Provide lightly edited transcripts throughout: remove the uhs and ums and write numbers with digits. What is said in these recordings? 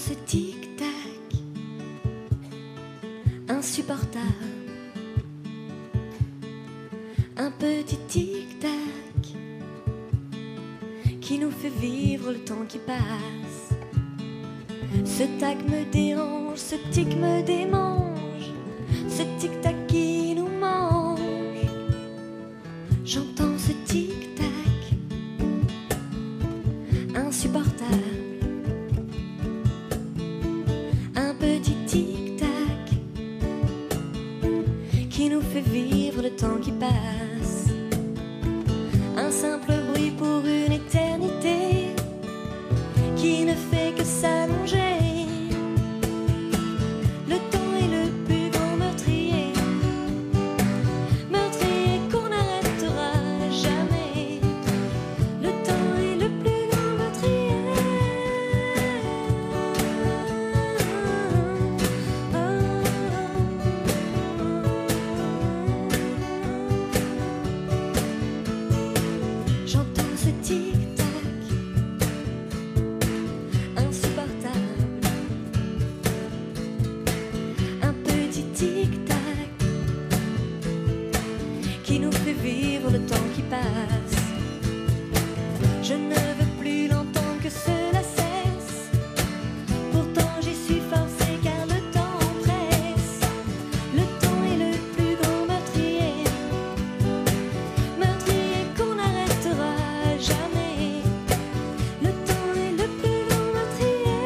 ce tic-tac insupportable, un petit tic-tac qui nous fait vivre le temps qui passe. Ce tac me dérange, ce tic me démange, ce tic-tac qui nous mange. J'entends ce tic-tac insupportable, un petit tic-tac qui nous fait vivre le temps qui passe. Un simple bruit pour une éternité qui ne fait que s'allonger. Le temps est le plus grand meurtrier, meurtrier qu'on n'arrêtera jamais. Le temps est le plus grand meurtrier. J'entends ce tic-tac insupportable, un petit tic-tac qui nous fait vivre le temps qui passe. Je ne veux plus l'entendre que cela cesse, pourtant j'y suis forcée car le temps presse. Le temps est le plus grand meurtrier, meurtrier qu'on n'arrêtera jamais. Le temps est le plus grand meurtrier.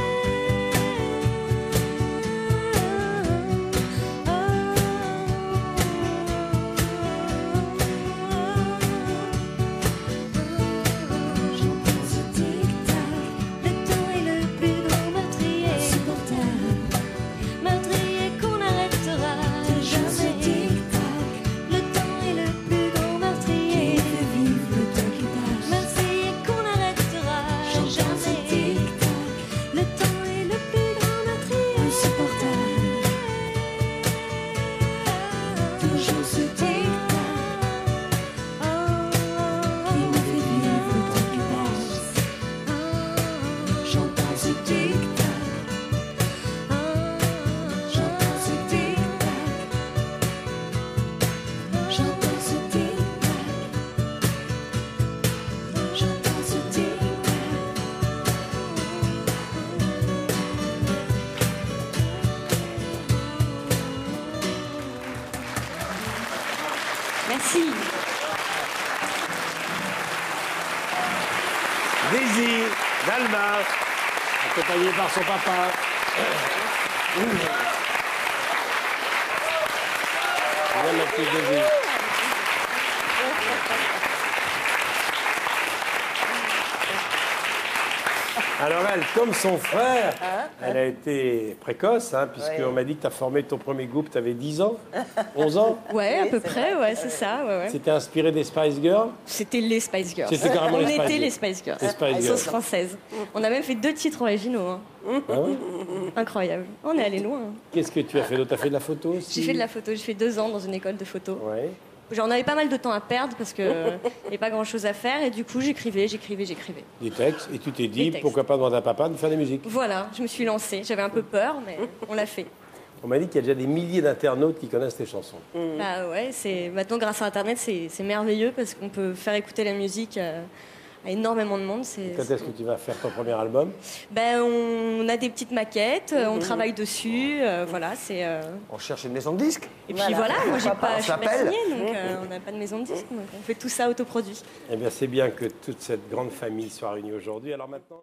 J'entends ce tic-tac. Le temps est le plus grand meurtrier, insupportable, meurtrier qu'on n'arrêtera jamais. Le temps est le plus grand meurtrier, meurtrier qu'on n'arrêtera jamais. Le temps est le plus grand meurtrier, insupportable. Toujours ce tic-tac qui me fait vivre le temps qui passe. J'entends ce tic-tac, j'entends ce tic-tac, j'entends ce tic-tac, j'entends ce tic-tac. Merci. Daisy d'Alba, accompagnée par son papa. Voilà la petite Daisy. Alors elle, comme son frère, elle a été précoce, hein, puisqu'on m'a dit que tu as formé ton premier groupe, tu avais 10 ans, 11 ans. Ouais, à peu près, ouais, c'est ça, ouais. C'était inspiré des Spice Girls. C'était les Spice Girls. C'était carrément les Spice était Girls. les Spice Girls. Les Spice Girls. Sauce française. On a même fait 2 titres originaux. Hein. Ah ouais. Incroyable. On est allé loin. Qu'est-ce que tu as fait d'autre? Tu as fait de la photo aussi? J'ai fait de la photo. J'ai fait 2 ans dans une école de photo. Ouais. J'en avais pas mal de temps à perdre parce qu'il n'y avait pas grand-chose à faire. Et du coup, j'écrivais. Des textes, et tu t'es Des dit, textes. pourquoi pas demander à papa de faire des musiques? Voilà, je me suis lancée. J'avais un peu peur, mais on l'a fait. On m'a dit qu'il y a déjà des milliers d'internautes qui connaissent tes chansons. Bah ouais, maintenant grâce à Internet, c'est merveilleux parce qu'on peut faire écouter la musique à énormément de monde. Quand est-ce que tu vas faire ton premier album? Ben, on a des petites maquettes, on travaille dessus, voilà, c'est... On cherche une maison de disques. Et puis voilà, moi je On suis pas s'appelle. signée, donc on n'a pas de maison de disque, donc on fait tout ça autoproduit. Eh bien, c'est bien que toute cette grande famille soit réunie aujourd'hui. Alors maintenant...